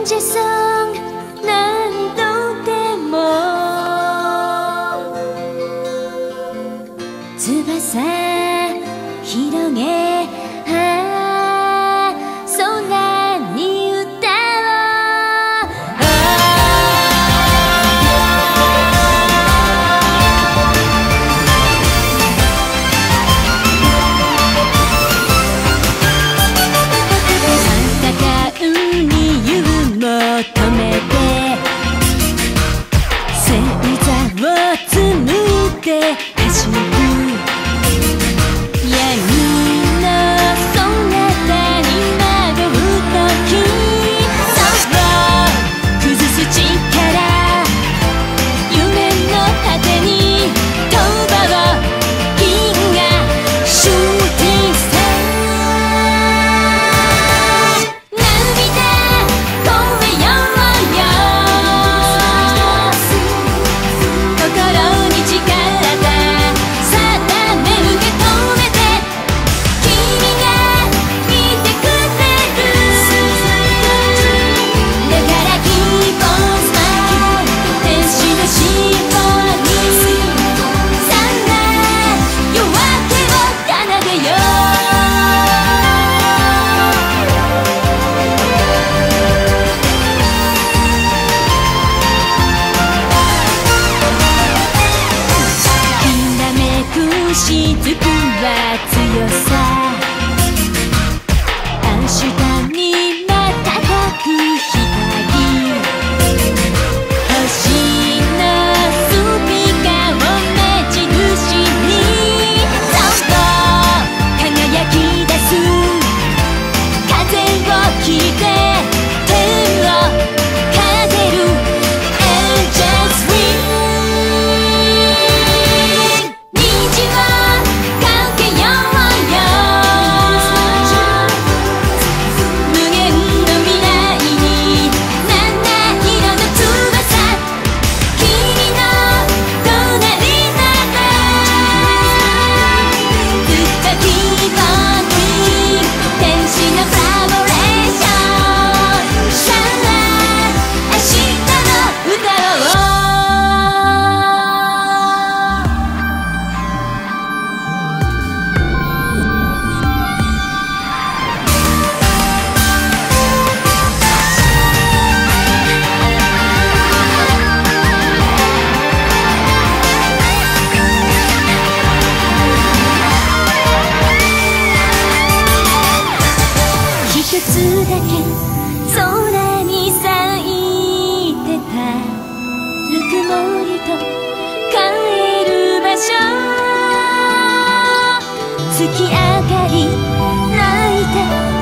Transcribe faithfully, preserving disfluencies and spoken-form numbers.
angel song 何度でも翼広げ空に歌おう。戦う理由求めて星座を紡いで走るしずくは強さ明日に瞬く光星のスピカを目印にそっと輝き出す風を切って天を風る Angels Wing一つだけ空に咲いてたぬくもりと帰る場所月明かり泣いた